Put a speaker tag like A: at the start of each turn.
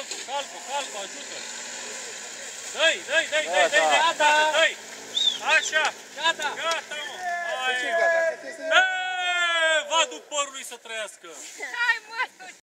A: calcu, ajută! Dă-i, dă-i! Așa! Gata, mă! Vadul părului să trăiască!
B: Hai, mă!